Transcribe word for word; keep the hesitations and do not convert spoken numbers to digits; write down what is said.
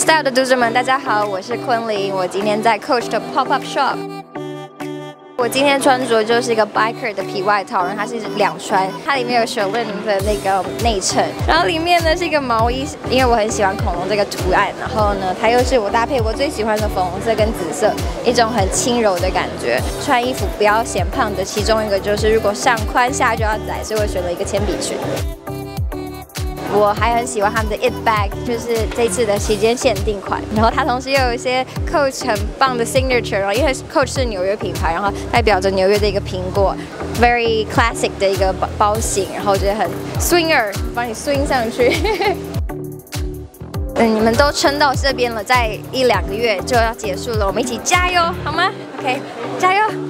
所有的读者们，大家好，我是昆凌，我今天在 Coach 的 Pop Up Shop。我今天穿着就是一个 biker 的皮外套，然后它是两穿，它里面有 Sheldon 的那个内衬，然后里面呢是一个毛衣，因为我很喜欢恐龙这个图案，然后呢它又是我搭配我最喜欢的粉红色跟紫色，一种很轻柔的感觉。穿衣服不要显胖的其中一个就是如果上宽下就要窄，所以我选了一个铅笔裙。 我还很喜欢他们的 It Bag， 就是这次的期间限定款。然后它同时又有一些 Coach 很棒的 signature， 然后因为 Coach 是纽约品牌，然后代表着纽约的一个苹果 ，very classic 的一个包包型，然后我觉得很 swinger， 帮你 swing 上去。嗯，你们都撑到这边了，再一两个月就要结束了，我们一起加油好吗 ？OK， 加油！